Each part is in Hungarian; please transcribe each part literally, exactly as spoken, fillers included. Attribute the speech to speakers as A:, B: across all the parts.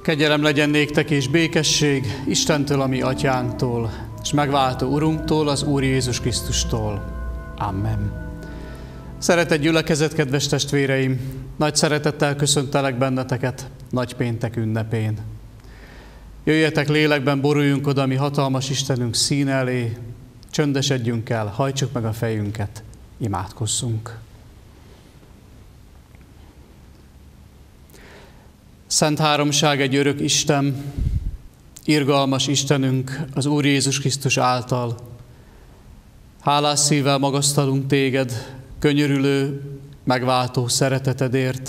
A: Kegyelem legyen néktek és békesség Istentől, a mi atyánktól, és megváltó Urunktól, az Úr Jézus Krisztustól. Amen. Szeretett gyülekezet, kedves testvéreim, nagy szeretettel köszöntelek benneteket nagypéntek ünnepén. Jöjjetek lélekben, boruljunk oda mi hatalmas Istenünk színe elé, csöndesedjünk el, hajtsuk meg a fejünket, imádkozzunk. Szent Háromság, egy örök Isten, irgalmas Istenünk az Úr Jézus Krisztus által. Hálás szívvel magasztalunk téged, könyörülő, megváltó szeretetedért.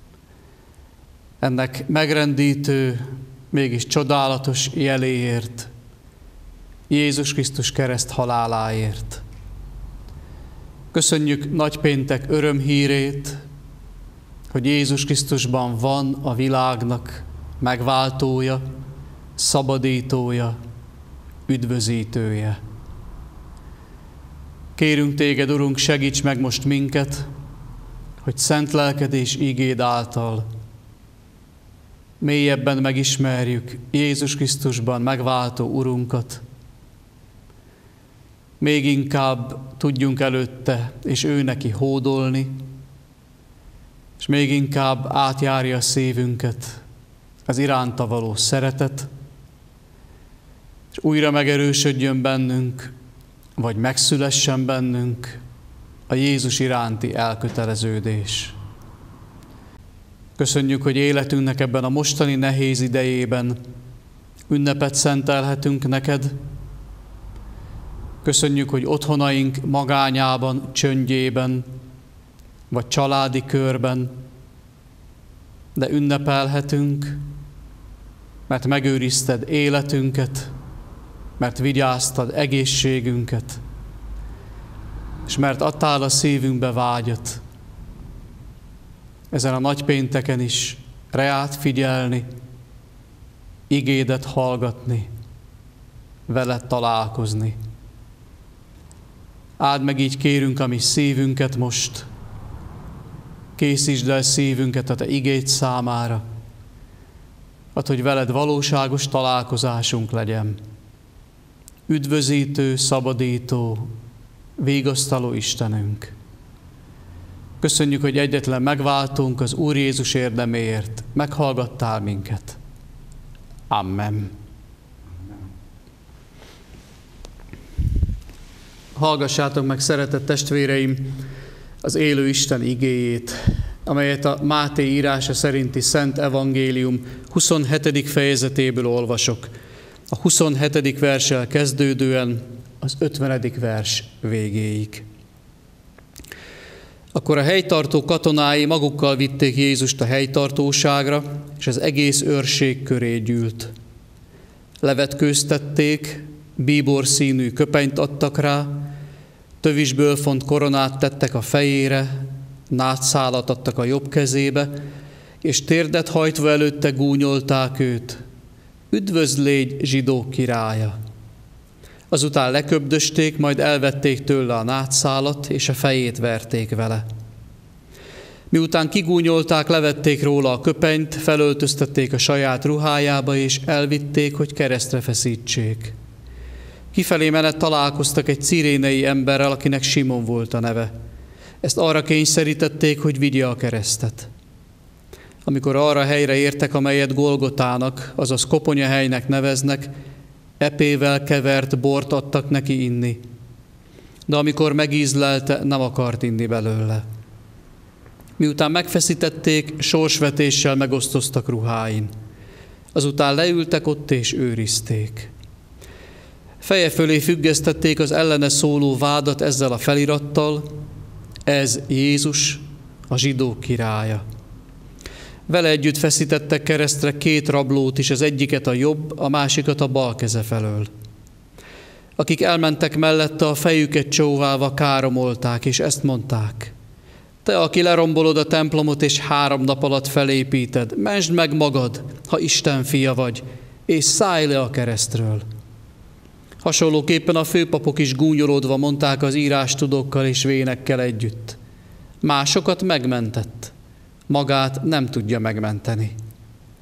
A: Ennek megrendítő, mégis csodálatos jeléért, Jézus Krisztus kereszt haláláért. Köszönjük nagypéntek örömhírét, hogy Jézus Krisztusban van a világnak megváltója, szabadítója, üdvözítője. Kérünk téged, Urunk, segíts meg most minket, hogy szent lelked és igéd által mélyebben megismerjük Jézus Krisztusban megváltó Urunkat. Még inkább tudjunk előtte és ő neki hódolni, és még inkább átjárja a szívünket az iránta való szeretet, és újra megerősödjön bennünk, vagy megszülessen bennünk a Jézus iránti elköteleződés. Köszönjük, hogy életünknek ebben a mostani nehéz idejében ünnepet szentelhetünk neked. Köszönjük, hogy otthonaink magányában, csöndjében, vagy családi körben, de ünnepelhetünk, mert megőrizted életünket, mert vigyáztad egészségünket, és mert adtál a szívünkbe vágyat ezen a nagypénteken is reát figyelni, igédet hallgatni, veled találkozni. Áld meg így, kérünk, a mi szívünket most, készítsd el szívünket a te igéd számára, add, hogy veled valóságos találkozásunk legyen. Üdvözítő, szabadító, vigasztaló Istenünk. Köszönjük, hogy egyetlen megváltunk az Úr Jézus érdeméért. Meghallgattál minket. Amen. Hallgassátok meg, szeretett testvéreim, az élő Isten igéjét, amelyet a Máté írása szerinti Szent Evangélium huszonhetedik fejezetéből olvasok. A huszonhetedik verssel kezdődően az ötvenedik vers végéig. Akkor a helytartó katonái magukkal vitték Jézust a helytartóságra, és az egész őrség köré gyűlt. Levetkőztették, bíbor színű köpenyt adtak rá, tövisből font koronát tettek a fejére, nátszálat adtak a jobb kezébe, és térdet hajtva előtte gúnyolták őt. Üdvözlégy, zsidók királya! Azután leköbdösték, majd elvették tőle a nátszálat, és a fejét verték vele. Miután kigúnyolták, levették róla a köpenyt, felöltöztették a saját ruhájába, és elvitték, hogy keresztre feszítsék. Kifelé menet találkoztak egy cirénei emberrel, akinek Simon volt a neve. Ezt arra kényszerítették, hogy vigye a keresztet. Amikor arra a helyre értek, amelyet Golgotának, azaz koponyahelynek neveznek, epével kevert bort adtak neki inni. De amikor megízlelte, nem akart inni belőle. Miután megfeszítették, sorsvetéssel megosztoztak ruháin. Azután leültek ott és őrizték. Feje fölé függesztették az ellene szóló vádat ezzel a felirattal: ez Jézus, a zsidók királya. Vele együtt feszítettek keresztre két rablót is, az egyiket a jobb, a másikat a bal keze felől. Akik elmentek mellette, a fejüket csóválva káromolták, és ezt mondták: te, aki lerombolod a templomot, és három nap alatt felépíted, mentsd meg magad, ha Isten fia vagy, és szállj le a keresztről. Hasonlóképpen a főpapok is gúnyolódva mondták az írástudókkal és vénekkel együtt: másokat megmentett, magát nem tudja megmenteni.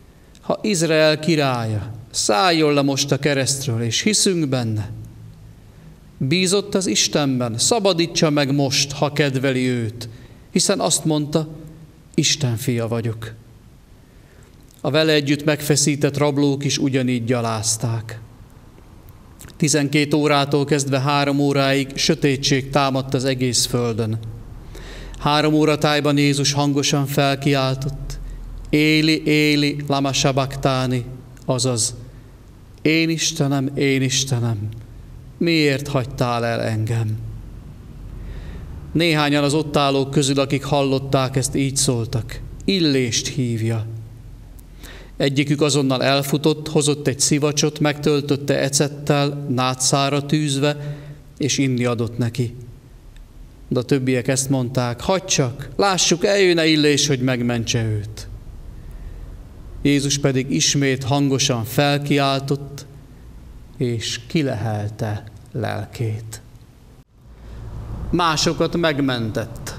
A: ha Izrael királya, szálljon le most a keresztről, és hiszünk benne. Bízott az Istenben, szabadítsa meg most, ha kedveli őt, hiszen azt mondta, Isten fia vagyok. A vele együtt megfeszített rablók is ugyanígy gyalázták. Tizenkét órától kezdve három óráig sötétség támadt az egész földön. Három óra tájban Jézus hangosan felkiáltott, Éli, Éli, lama sabachthani, azaz, én Istenem, én Istenem, miért hagytál el engem? Néhányan az ott állók közül, akik hallották ezt, így szóltak, Illést hívja. Egyikük azonnal elfutott, hozott egy szivacsot, megtöltötte ecettel, nátszára tűzve, és inni adott neki. De a többiek ezt mondták, hagyd csak, lássuk, eljön-e Illés, hogy megmentse őt. Jézus pedig ismét hangosan felkiáltott, és kilehelte lelkét. Másokat megmentett.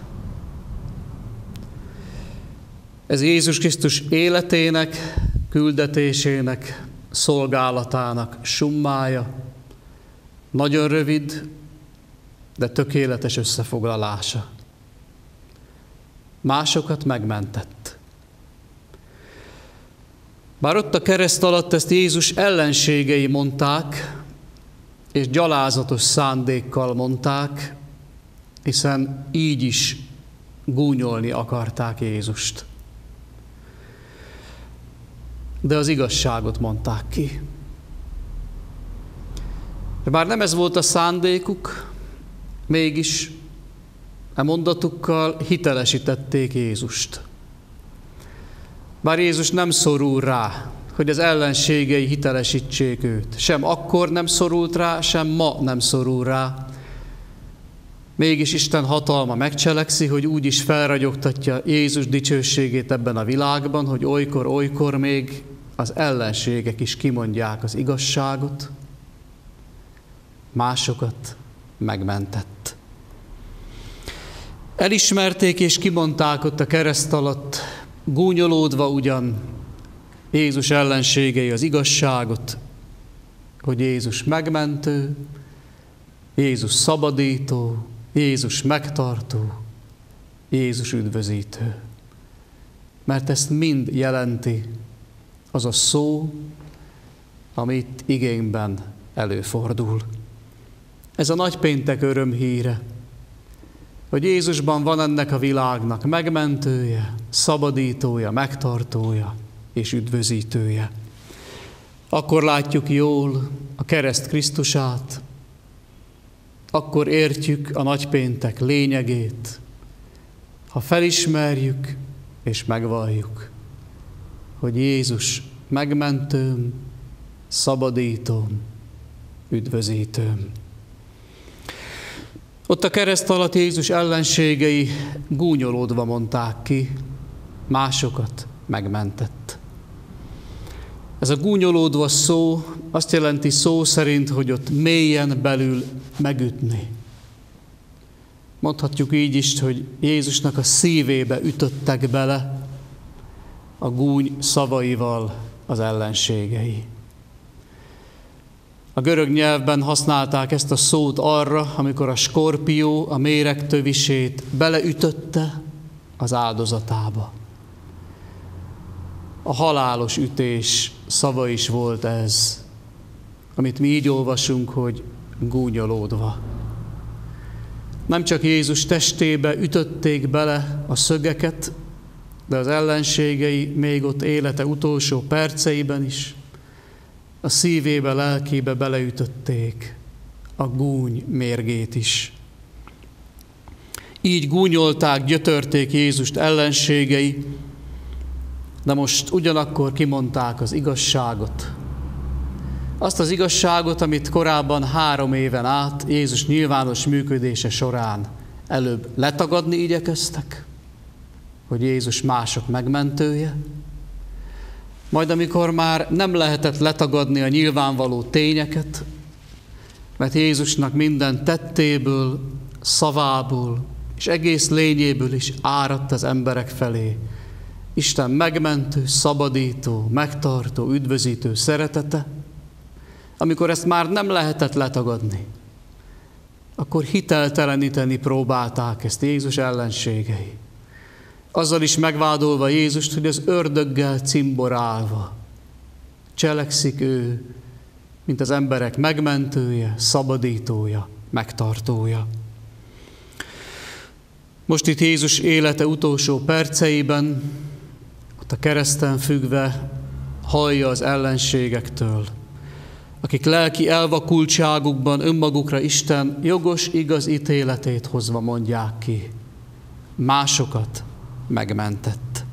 A: Ez Jézus Krisztus életének, küldetésének, szolgálatának summája. Nagyon rövid, de tökéletes összefoglalása. Másokat megmentett. Bár ott a kereszt alatt ezt Jézus ellenségei mondták, és gyalázatos szándékkal mondták, hiszen így is gúnyolni akarták Jézust. De az igazságot mondták ki. Bár nem ez volt a szándékuk, mégis e mondatukkal hitelesítették Jézust. Bár Jézus nem szorul rá, hogy az ellenségei hitelesítsék őt. Sem akkor nem szorult rá, sem ma nem szorul rá. Mégis Isten hatalma megcselekszi, hogy úgy is felragyogtatja Jézus dicsőségét ebben a világban, hogy olykor-olykor még az ellenségek is kimondják az igazságot, másokat megmentett. Elismerték és kimondták ott a kereszt alatt, gúnyolódva ugyan Jézus ellenségei az igazságot, hogy Jézus megmentő, Jézus szabadító, Jézus megtartó, Jézus üdvözítő. Mert ezt mind jelenti az a szó, amit igényben előfordul. Ez a nagypéntek örömhíre, hogy Jézusban van ennek a világnak megmentője, szabadítója, megtartója és üdvözítője. Akkor látjuk jól a kereszt Krisztusát, akkor értjük a nagypéntek lényegét, ha felismerjük és megvalljuk, hogy Jézus megmentőm, szabadítóm, üdvözítőm. Ott a kereszt alatt Jézus ellenségei gúnyolódva mondták ki, másokat megmentett. Ez a gúnyolódva szó azt jelenti szó szerint, hogy ott mélyen belül megütni. Mondhatjuk így is, hogy Jézusnak a szívébe ütöttek bele a gúny szavaival az ellenségei. A görög nyelvben használták ezt a szót arra, amikor a skorpió a méreg tövisét beleütötte az áldozatába. A halálos ütés szava is volt ez, amit mi így olvasunk, hogy gúnyolódva. Nem csak Jézus testébe ütötték bele a szögeket, de az ellenségei még ott élete utolsó perceiben is a szívébe, lelkébe beleütötték a gúny mérgét is. Így gúnyolták, gyötörték Jézust ellenségei, de most ugyanakkor kimondták az igazságot. Azt az igazságot, amit korábban három éven át Jézus nyilvános működése során előbb letagadni igyekeztek, hogy Jézus mások megmentője, majd amikor már nem lehetett letagadni a nyilvánvaló tényeket, mert Jézusnak minden tettéből, szavából és egész lényéből is áradt az emberek felé Isten megmentő, szabadító, megtartó, üdvözítő szeretete, amikor ezt már nem lehetett letagadni, akkor hitelteleníteni próbálták ezt Jézus ellenségei. Azzal is megvádolva Jézust, hogy az ördöggel cimborálva cselekszik ő, mint az emberek megmentője, szabadítója, megtartója. Most itt Jézus élete utolsó perceiben, ott a kereszten függve hallja az ellenségektől, akik lelki elvakultságukban önmagukra Isten jogos, igaz ítéletét hozva mondják ki. Másokat megmentett.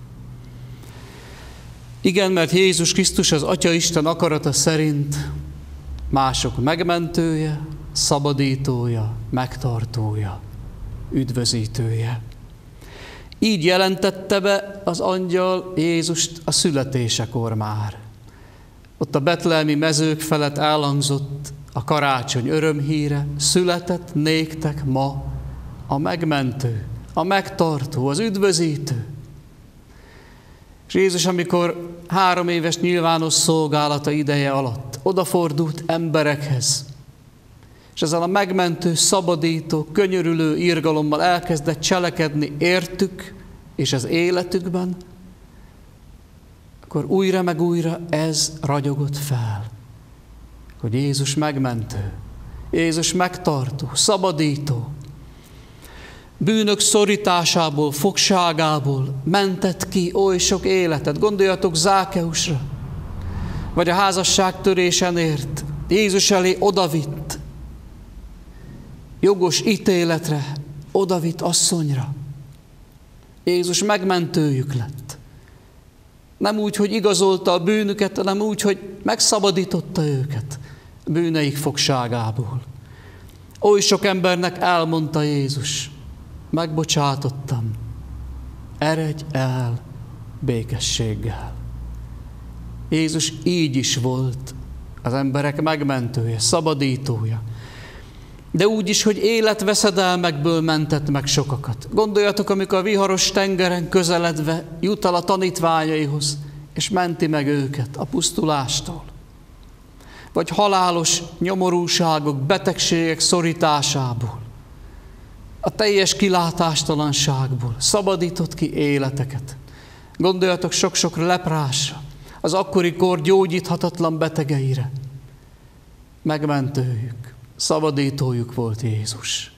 A: Igen, mert Jézus Krisztus az Atya Isten akarata szerint mások megmentője, szabadítója, megtartója, üdvözítője. Így jelentette be az angyal Jézust a születésekor már. Ott a betlehemi mezők felett elhangzott a karácsony örömhíre, született néktek ma a megmentő, a megtartó, az üdvözítő. És Jézus, amikor három éves nyilvános szolgálata ideje alatt odafordult emberekhez, és ezzel a megmentő, szabadító, könyörülő irgalommal elkezdett cselekedni értük és az életükben, akkor újra meg újra ez ragyogott fel, hogy Jézus megmentő, Jézus megtartó, szabadító, bűnök szorításából, fogságából mentett ki oly sok életet. Gondoljatok Zákeusra, vagy a házasságtörésen ért, Jézus elé odavitt, jogos ítéletre odavitt asszonyra. Jézus megmentőjük lett. Nem úgy, hogy igazolta a bűnüket, hanem úgy, hogy megszabadította őket a bűneik fogságából. Oly sok embernek elmondta Jézus, megbocsátottam, eredj el békességgel. Jézus így is volt az emberek megmentője, szabadítója. De úgy is, hogy életveszedelmekből mentett meg sokakat. Gondoljatok, amikor a viharos tengeren közeledve jut el a tanítványaihoz, és menti meg őket a pusztulástól. Vagy halálos nyomorúságok, betegségek szorításából, a teljes kilátástalanságból szabadított ki életeket. Gondoljatok sok-sok leprásra, az akkori kor gyógyíthatatlan betegeire. Megmentőjük, szabadítójuk volt Jézus.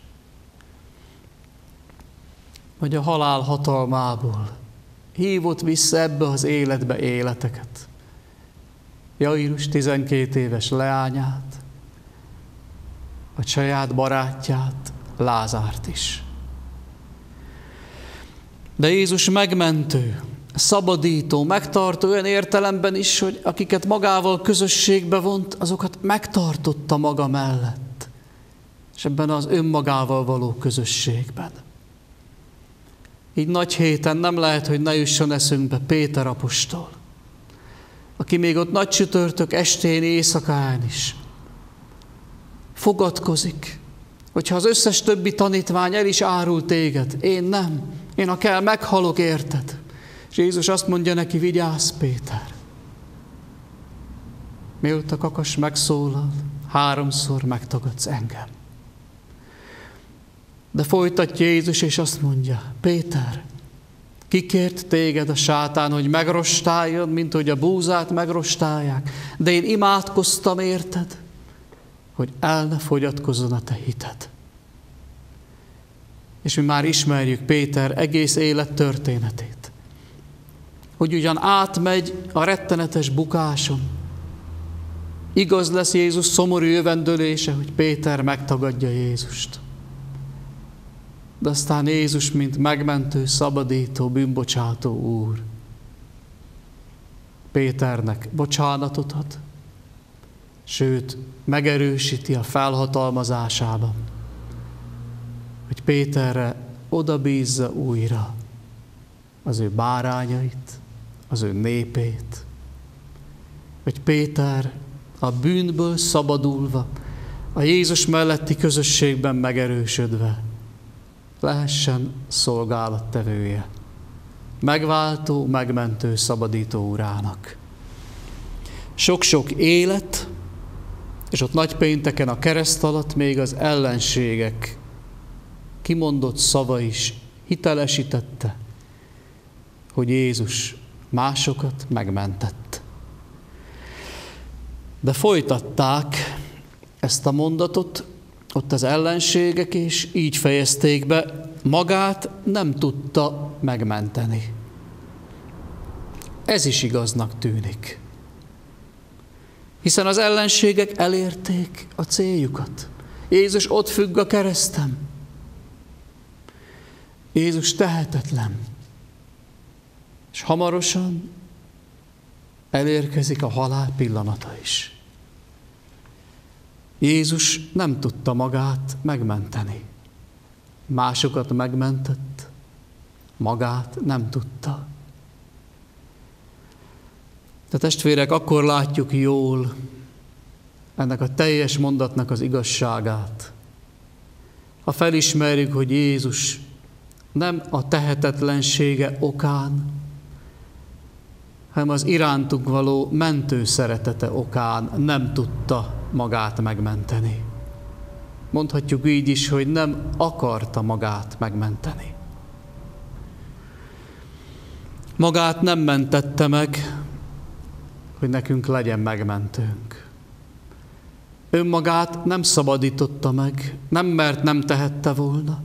A: Vagy a halál hatalmából hívott vissza ebbe az életbe életeket. Jairus tizenkét éves leányát, vagy saját barátját, Lázárt is. De Jézus megmentő, szabadító, megtartó olyan értelemben is, hogy akiket magával közösségbe vont, azokat megtartotta maga mellett. És ebben az önmagával való közösségben. Így nagy héten nem lehet, hogy ne jusson eszünkbe Péter apostol, aki még ott nagy csütörtök estén, éjszakán is fogadkozik, hogyha az összes többi tanítvány el is árul téged, én nem, én ha kell, meghalok érted. És Jézus azt mondja neki, vigyázz Péter. Mióta kakas megszólal, háromszor megtagadsz engem. De folytatja Jézus, és azt mondja, Péter, kikért téged a sátán, hogy megrostáljon, mint hogy a búzát megrostálják, de én imádkoztam érted, hogy el ne fogyatkozzon a te hited. És mi már ismerjük Péter egész élet történetét. Hogy ugyan átmegy a rettenetes bukáson, igaz lesz Jézus szomorú jövendölése, hogy Péter megtagadja Jézust. De aztán Jézus, mint megmentő, szabadító, bűnbocsátó Úr, Péternek bocsánatot ad, sőt, megerősíti a felhatalmazásában, hogy Péterre odabízza újra az ő bárányait, az ő népét, hogy Péter a bűnből szabadulva, a Jézus melletti közösségben megerősödve lehessen szolgálattevője megváltó, megmentő, szabadító Urának. Sok-sok élet, és ott nagypénteken a kereszt alatt még az ellenségek kimondott szava is hitelesítette, hogy Jézus másokat megmentett. De folytatták ezt a mondatot, ott az ellenségek, és így fejezték be, magát nem tudta megmenteni. Ez is igaznak tűnik. Hiszen az ellenségek elérték a céljukat. Jézus ott függ a kereszten. Jézus tehetetlen. És hamarosan elérkezik a halál pillanata is. Jézus nem tudta magát megmenteni. Másokat megmentett, magát nem tudta. De testvérek, akkor látjuk jól ennek a teljes mondatnak az igazságát. Ha felismerjük, hogy Jézus nem a tehetetlensége okán, hanem az irántunk való mentő szeretete okán nem tudta magát megmenteni. Mondhatjuk így is, hogy nem akarta magát megmenteni. Magát nem mentette meg, hogy nekünk legyen megmentőnk. Önmagát nem szabadította meg, nem mert nem tehette volna,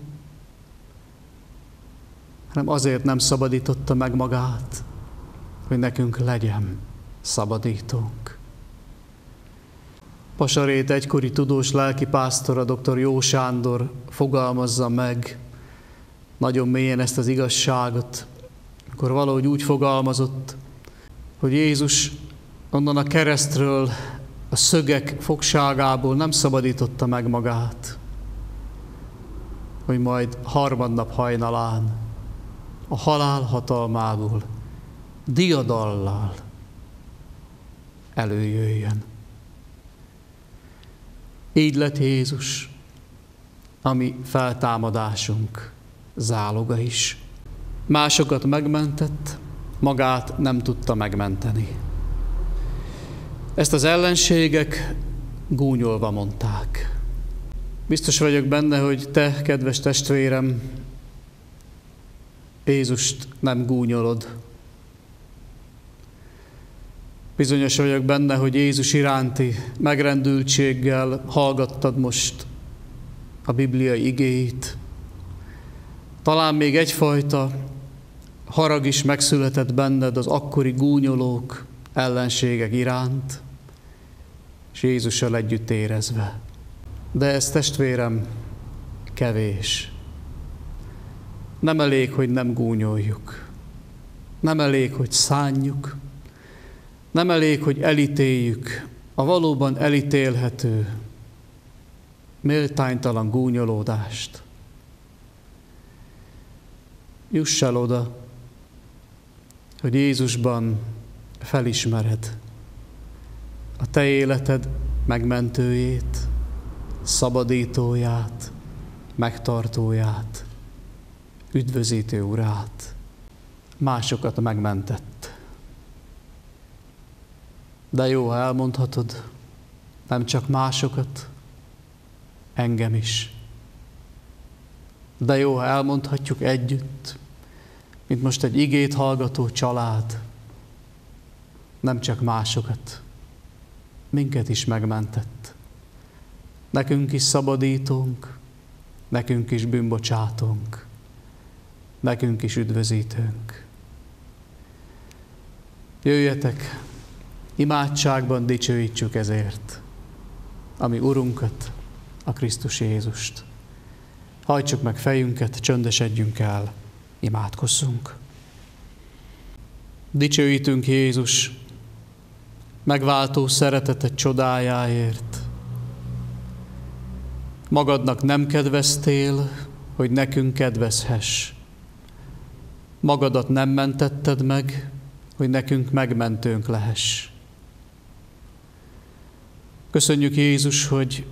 A: hanem azért nem szabadította meg magát, hogy nekünk legyen szabadítónk. Pasarét egykori tudós lelkipásztora, dr. Jó Sándor fogalmazza meg nagyon mélyen ezt az igazságot, amikor valahogy úgy fogalmazott, hogy Jézus onnan a keresztről, a szögek fogságából nem szabadította meg magát, hogy majd harmadnap hajnalán a halál hatalmából diadallal előjöjjön. Így lett Jézus, ami feltámadásunk záloga is. Másokat megmentett, magát nem tudta megmenteni. Ezt az ellenségek gúnyolva mondták. Biztos vagyok benne, hogy te, kedves testvérem, Jézust nem gúnyolod. Bizonyos vagyok benne, hogy Jézus iránti megrendültséggel hallgattad most a bibliai igéit. Talán még egyfajta harag is megszületett benned az akkori gúnyolók, ellenségek iránt, és Jézussal együtt érezve. De ez, testvérem, kevés. Nem elég, hogy nem gúnyoljuk. Nem elég, hogy szánjuk. Nem elég, hogy elítéljük a valóban elítélhető, méltánytalan gúnyolódást. Juss el oda, hogy Jézusban felismered a te életed megmentőjét, szabadítóját, megtartóját, üdvözítő Urát. Másokat megmentett. De jó, ha elmondhatod, nem csak másokat, engem is. De jó, ha elmondhatjuk együtt, mint most egy igét hallgató család, nem csak másokat, minket is megmentett. Nekünk is szabadítónk, nekünk is bűnbocsátónk, nekünk is üdvözítőnk. Jöjjetek, imádságban dicsőítsük ezért, ami Urunkat, a Krisztus Jézust. Hajtsuk meg fejünket, csöndesedjünk el, imádkozzunk. Dicsőítünk Jézus megváltó szereteted csodájáért. Magadnak nem kedveztél, hogy nekünk kedvezhess. Magadat nem mentetted meg, hogy nekünk megmentőnk lehess. Köszönjük Jézus, hogy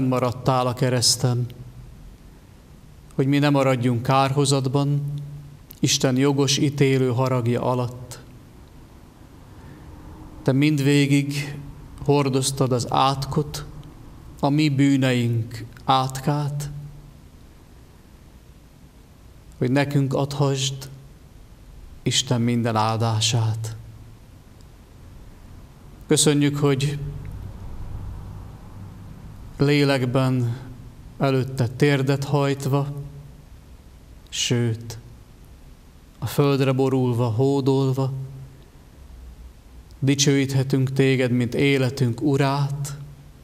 A: fennmaradtál a kereszten, hogy mi ne maradjunk kárhozatban, Isten jogos ítélő haragja alatt. Te mindvégig hordoztad az átkot, a mi bűneink átkát, hogy nekünk adhassd Isten minden áldását. Köszönjük, hogy lélekben előtte térdet hajtva, sőt, a földre borulva, hódolva, dicsőíthetünk téged, mint életünk urát,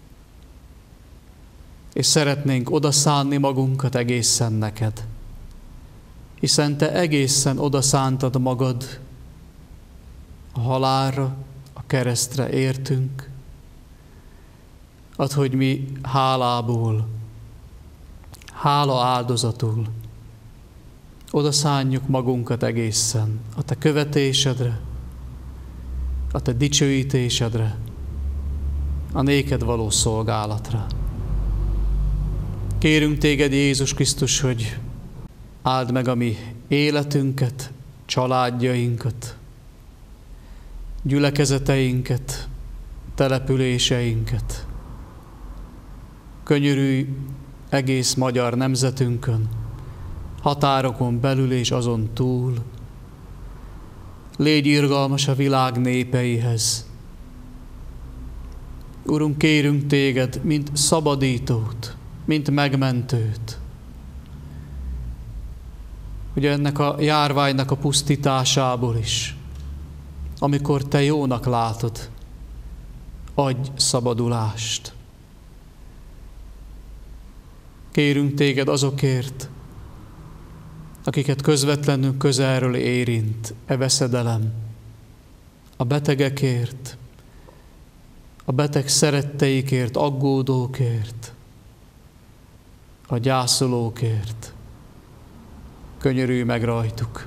A: és szeretnénk odaszánni magunkat egészen neked, hiszen te egészen odaszántad magad a halálra, a keresztre értünk. Add, hogy mi hálából, hála áldozatul odaszánjuk magunkat egészen a te követésedre, a te dicsőítésedre, a néked való szolgálatra. Kérünk téged, Jézus Krisztus, hogy áld meg a mi életünket, családjainkat, gyülekezeteinket, településeinket. Könyörülj egész magyar nemzetünkön, határokon belül és azon túl. Légy irgalmas a világ népeihez. Urunk, kérünk téged, mint szabadítót, mint megmentőt, hogy ennek a járványnak a pusztításából is, amikor te jónak látod, adj szabadulást. Kérünk téged azokért, akiket közvetlenül közelről érint e veszedelem, a betegekért, a beteg szeretteikért, aggódókért, a gyászolókért. Könyörülj meg rajtuk.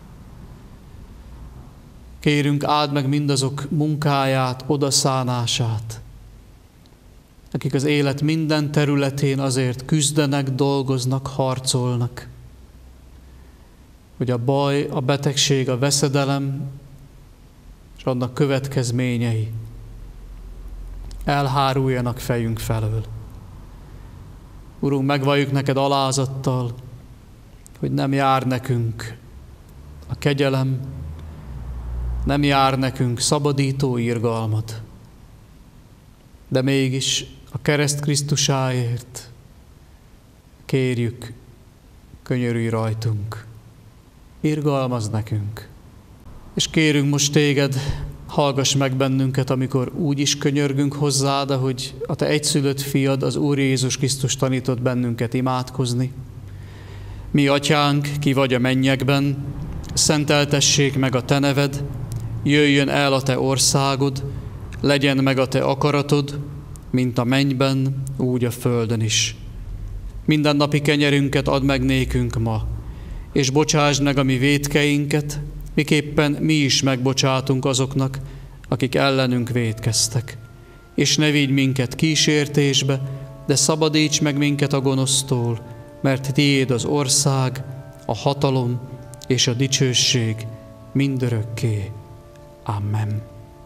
A: Kérünk, áld meg mindazok munkáját, odaszánását, akik az élet minden területén azért küzdenek, dolgoznak, harcolnak, hogy a baj, a betegség, a veszedelem és annak következményei elháruljanak fejünk felől. Urunk, megvalljuk neked alázattal, hogy nem jár nekünk a kegyelem, nem jár nekünk szabadító irgalmat, de mégis a kereszt Krisztusáért kérjük, könyörülj rajtunk, irgalmazz nekünk. És kérünk most téged, hallgass meg bennünket, amikor úgy is könyörgünk hozzád, ahogy a te egyszülött fiad, az Úr Jézus Krisztus tanított bennünket imádkozni. Mi atyánk, ki vagy a mennyekben, szenteltessék meg a te neved, jöjjön el a te országod, legyen meg a te akaratod, mint a mennyben, úgy a földön is. Mindennapi kenyerünket add meg nékünk ma, és bocsásd meg a mi vétkeinket, miképpen mi is megbocsátunk azoknak, akik ellenünk vétkeztek. És ne vigy minket kísértésbe, de szabadíts meg minket a gonosztól, mert tiéd az ország, a hatalom és a dicsőség mindörökké. Amen.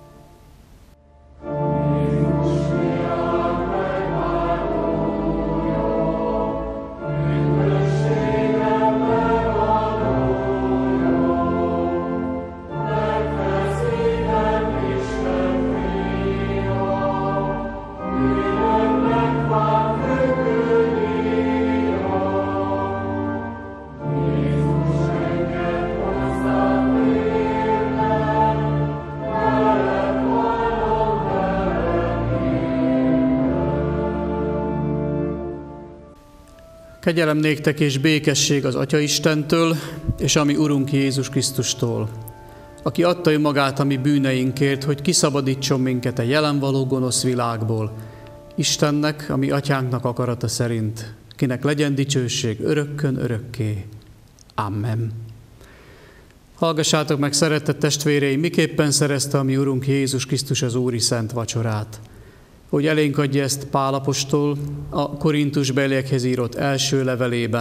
A: Kegyelem néktek és békesség az Atya Istentől, és a mi Urunk Jézus Krisztustól, aki adta önmagát a mi bűneinkért, hogy kiszabadítson minket a jelenvaló gonosz világból, Istennek, a mi Atyánknak akarata szerint, kinek legyen dicsőség örökkön örökké. Amen. Hallgassátok meg, szeretett testvéreim, miképpen szerezte a mi Urunk Jézus Krisztus az Úri Szent Vacsorát. Hogy elénk adja ezt Pál apostol a Korintusbeliekhez írott első levelében,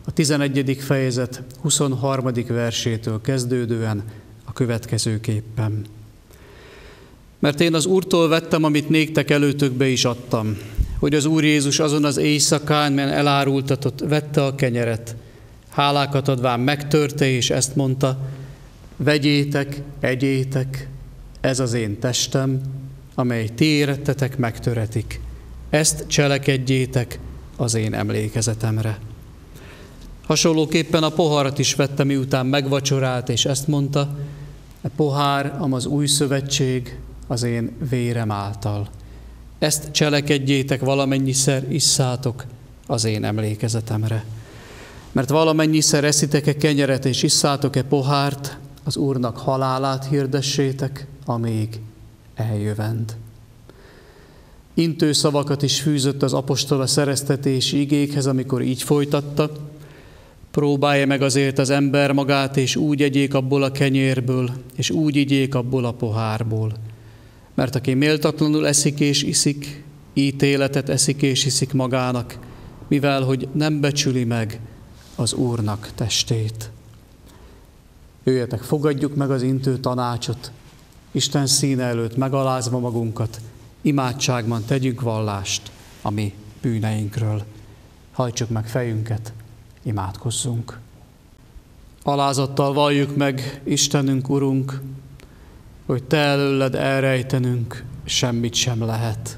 A: a tizenegyedik fejezet huszonharmadik versétől kezdődően a következőképpen. Mert én az Úrtól vettem, amit néktek előtökbe is adtam, hogy az Úr Jézus azon az éjszakán, men elárultatott, vette a kenyeret, hálákat adván megtörte, és ezt mondta: vegyétek, egyétek, ez az én testem, amely ti érettetek megtöretik. Ezt cselekedjétek az én emlékezetemre. Hasonlóképpen a poharat is vette, miután megvacsorált, és ezt mondta: a pohár, am az új szövetség, az én vérem által. Ezt cselekedjétek, valamennyiszer isszátok az én emlékezetemre. Mert valamennyiszer eszitek-e kenyeret és isszátok-e pohárt, az Úrnak halálát hirdessétek, amíg eljövend. Intő szavakat is fűzött az apostol a szereztetési igékhez, amikor így folytatta: próbálja meg azért az ember magát, és úgy egyék abból a kenyérből, és úgy igyék abból a pohárból. Mert aki méltatlanul eszik és iszik, ítéletet eszik és iszik magának, mivel hogy nem becsüli meg az Úrnak testét. Jöjjetek, fogadjuk meg az intő tanácsot, Isten színe előtt megalázva magunkat, imádságban tegyünk vallást a mi bűneinkről. Hajtsuk meg fejünket, imádkozzunk. Alázattal valljuk meg, Istenünk, Urunk, hogy Te előled elrejtenünk semmit sem lehet.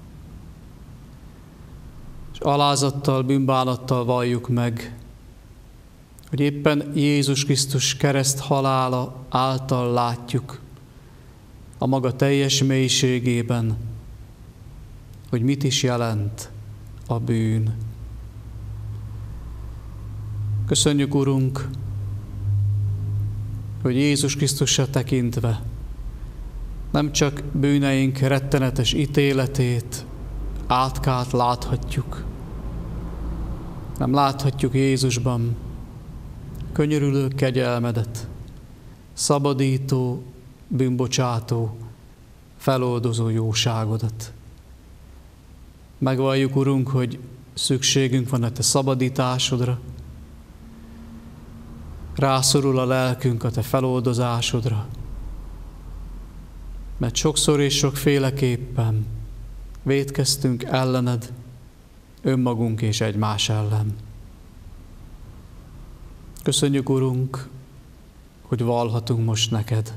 A: És alázattal, bűnbánattal valljuk meg, hogy éppen Jézus Krisztus kereszt halála által látjuk a maga teljes mélységében, hogy mit is jelent a bűn. Köszönjük, Urunk, hogy Jézus Krisztusra tekintve nem csak bűneink rettenetes ítéletét, átkát láthatjuk, nem láthatjuk Jézusban könyörülő kegyelmedet, szabadító, bűnbocsátó, feloldozó jóságodat. Megvalljuk, Urunk, hogy szükségünk van a Te szabadításodra, rászorul a lelkünk a Te feloldozásodra, mert sokszor és sokféleképpen vétkeztünk ellened, önmagunk és egymás ellen. Köszönjük, Urunk, hogy vallhatunk most neked.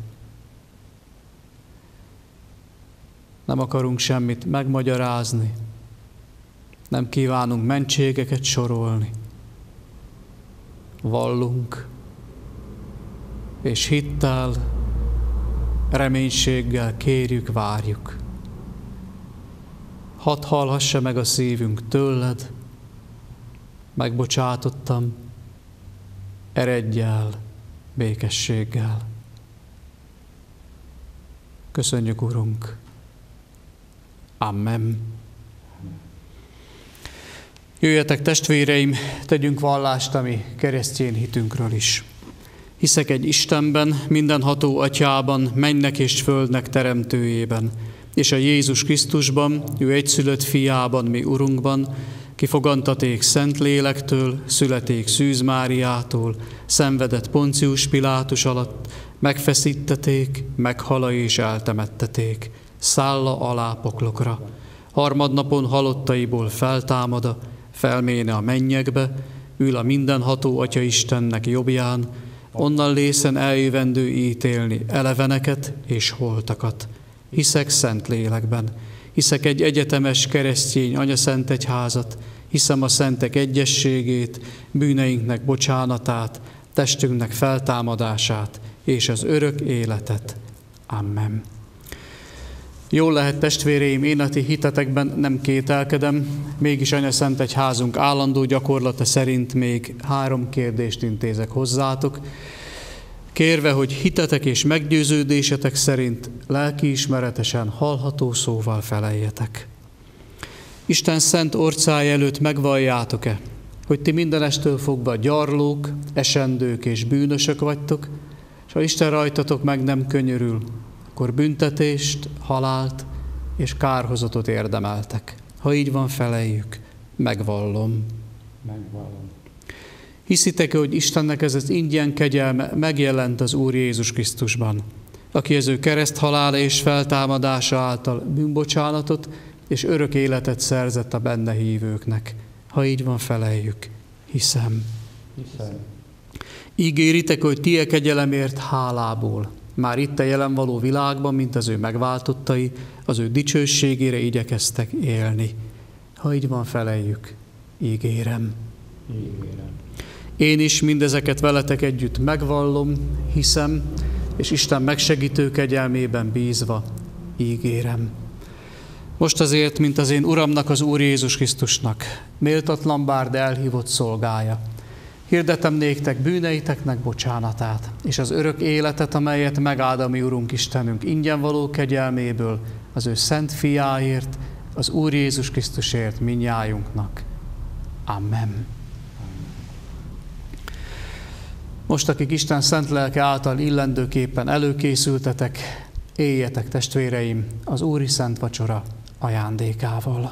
A: Nem akarunk semmit megmagyarázni, nem kívánunk mentségeket sorolni. Vallunk, és hittel, reménységgel kérjük, várjuk. Hadd hallhassa meg a szívünk tőled, megbocsátottam, eredj el békességgel. Köszönjük, Urunk. Amen. Jöjjetek, testvéreim, tegyünk vallást a mi keresztény hitünkről is. Hiszek egy Istenben, mindenható Atyában, mennek és földnek teremtőjében, és a Jézus Krisztusban, ő egyszülött fiában, mi Urunkban, ki fogantaték Szent Lélektől, születék Szűz Máriától, szenvedett Poncius Pilátus alatt, megfeszítették, meghala és eltemetteték, szálla alá poklokra. Harmadnapon halottaiból feltámada, felméne a mennyekbe, ül a mindenható Atya Istennek jobbján, onnan lészen eljövendő ítélni eleveneket és holtakat. Hiszek Szent Lélekben, hiszek egy egyetemes keresztény anyaszentegyházat, hiszem a szentek egyességét, bűneinknek bocsánatát, testünknek feltámadását és az örök életet. Amen. Jól lehet, testvéreim, én a ti hitetekben nem kételkedem, mégis anyaszentegyházunk állandó gyakorlata szerint még három kérdést intézek hozzátok, kérve, hogy hitetek és meggyőződésetek szerint lelkiismeretesen hallható szóval feleljetek. Isten szent orcája előtt megvalljátok-e, hogy ti mindenestől fogva gyarlók, esendők és bűnösök vagytok, és ha Isten rajtatok meg nem könyörül, akkor büntetést, halált és kárhozatot érdemeltek. Ha így van, feleljük, megvallom.
B: Megvallom.
A: Hiszitek-e, hogy Istennek ez az ingyen kegyelme megjelent az Úr Jézus Krisztusban, aki az ő kereszthalála és feltámadása által bűnbocsánatot és örök életet szerzett a benne hívőknek? Ha így van, feleljük. Hiszem.
B: Hiszem.
A: Ígéritek, hogy ti e kegyelemért hálából, már itt a jelen való világban, mint az ő megváltottai, az ő dicsőségére igyekeztek élni. Ha így van, feleljük. Ígérem.
B: Ígérem.
A: Én is mindezeket veletek együtt megvallom, hiszem, és Isten megsegítő kegyelmében bízva ígérem. Most azért, mint az én Uramnak, az Úr Jézus Krisztusnak, méltatlan bár, de elhívott szolgája, hirdetem néktek bűneiteknek bocsánatát, és az örök életet, amelyet megáld a mi Urunk Istenünk ingyen való kegyelméből, az ő szent fiáért, az Úr Jézus Krisztusért mindnyájunknak. Amen. Most, akik Isten szent lelke által illendőképpen előkészültetek, éljetek, testvéreim, az Úri Szent Vacsora ajándékával.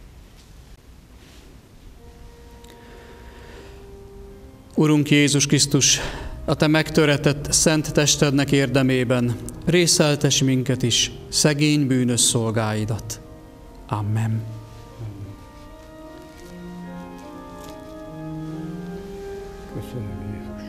A: Urunk Jézus Krisztus, a te megtöretett szent testednek érdemében részeltes minket is, szegény bűnös szolgáidat. Amen.
B: Köszönöm, Jézus.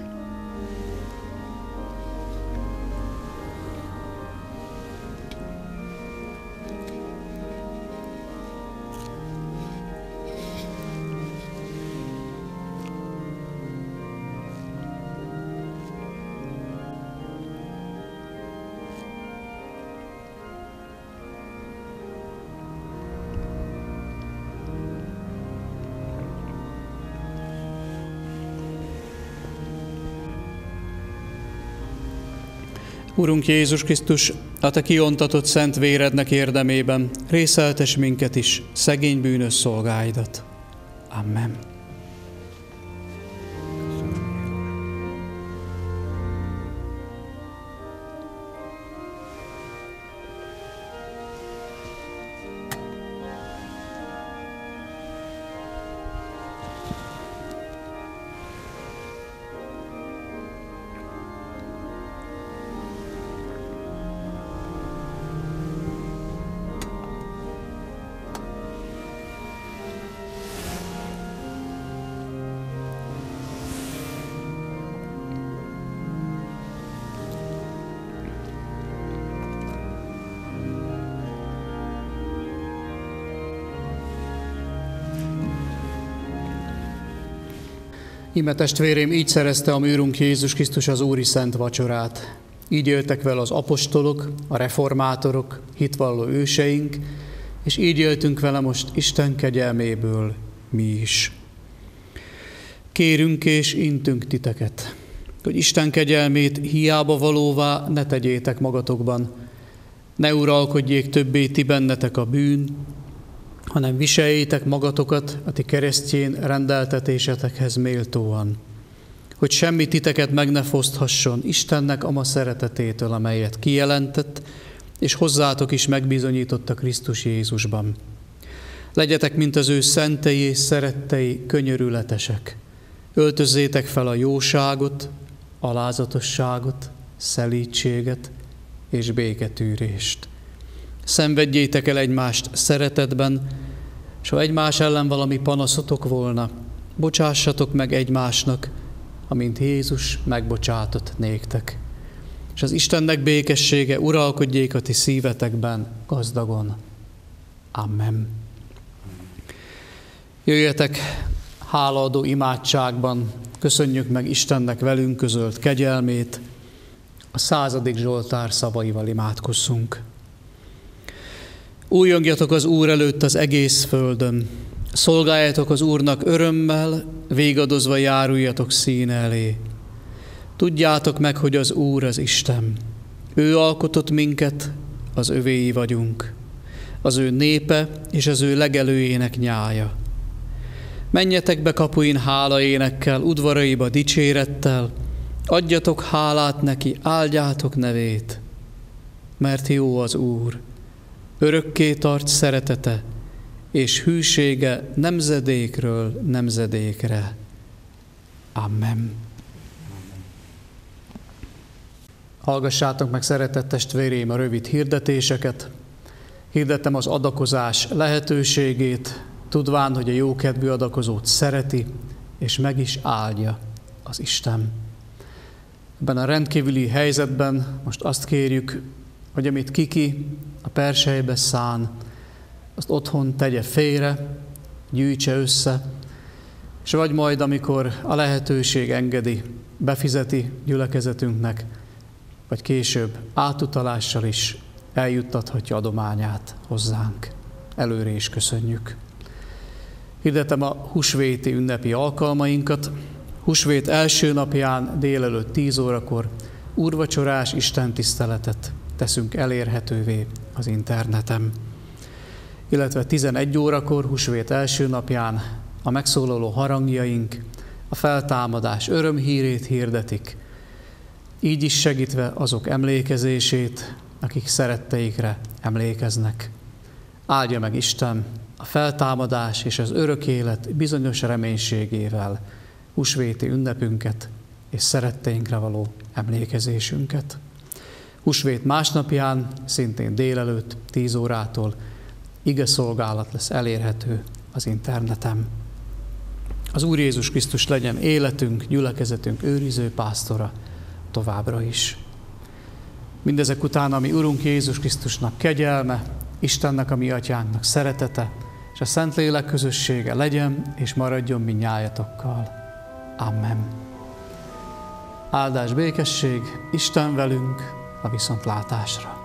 A: Urunk Jézus Krisztus, a te kiontatott szent vérednek érdemében részeltes minket is, szegény bűnös szolgáidat. Amen. Íme testvérém, így szerezte a mi Urunk Jézus Krisztus az Úri Szent Vacsorát. Így éltek vele az apostolok, a reformátorok, hitvalló őseink, és így éltünk vele most Isten kegyelméből mi is. Kérünk és intünk titeket, hogy Isten kegyelmét hiába valóvá ne tegyétek magatokban, ne uralkodjék többé ti bennetek a bűn, hanem viseljétek magatokat a ti keresztjén rendeltetésetekhez méltóan, hogy semmi titeket meg ne foszthasson Istennek ama szeretetétől, amelyet kijelentett, és hozzátok is megbizonyította Krisztus Jézusban. Legyetek, mint az ő szentei és szerettei, könyörületesek. Öltözzétek fel a jóságot, alázatosságot, szelídséget és béketűrést. Szenvedjétek el egymást szeretetben, és ha egymás ellen valami panaszotok volna, bocsássatok meg egymásnak, amint Jézus megbocsátott néktek. És az Istennek békessége uralkodjék a ti szívetekben gazdagon. Amen. Jöjjetek hálaadó imádságban, köszönjük meg Istennek velünk közölt kegyelmét, a századik Zsoltár szavaival imádkozzunk. Újongjatok az Úr előtt az egész földön, szolgáljatok az Úrnak örömmel, végadozva járuljatok színe elé. Tudjátok meg, hogy az Úr az Isten. Ő alkotott minket, az övéi vagyunk, az ő népe és az ő legelőjének nyája. Menjetek be kapuin hálaénekkel, udvaraiba dicsérettel, adjatok hálát neki, áldjátok nevét, mert jó az Úr. Örökké tart szeretete, és hűsége nemzedékről nemzedékre. Amen. Hallgassátok meg, szeretett testvéreim, a rövid hirdetéseket. Hirdettem az adakozás lehetőségét, tudván, hogy a jókedvű adakozót szereti, és meg is áldja az Isten. Ebben a rendkívüli helyzetben most azt kérjük, hogy amit kiki a perselybe szán, azt otthon tegye félre, gyűjtse össze, és vagy majd, amikor a lehetőség engedi, befizeti gyülekezetünknek, vagy később átutalással is eljuttathatja adományát hozzánk. Előre is köszönjük. Hirdetem a húsvéti ünnepi alkalmainkat. Húsvét első napján délelőtt tíz órakor úrvacsorás istentiszteletet teszünk elérhetővé az interneten. Illetve tizenegy órakor húsvét első napján a megszólaló harangjaink a feltámadás örömhírét hirdetik, így is segítve azok emlékezését, akik szeretteikre emlékeznek. Áldja meg Isten a feltámadás és az örök élet bizonyos reménységével húsvéti ünnepünket és szeretteinkre való emlékezésünket. Húsvét másnapján, szintén délelőtt tíz órától ige szolgálat lesz elérhető az interneten. Az Úr Jézus Krisztus legyen életünk, gyülekezetünk őriző pásztora továbbra is. Mindezek után, ami Urunk Jézus Krisztusnak kegyelme, Istennek, a mi atyánknak szeretete, és a Szentlélek közössége legyen és maradjon mindnyájatokkal. Amen. Áldás, békesség, Isten velünk, a viszontlátásra.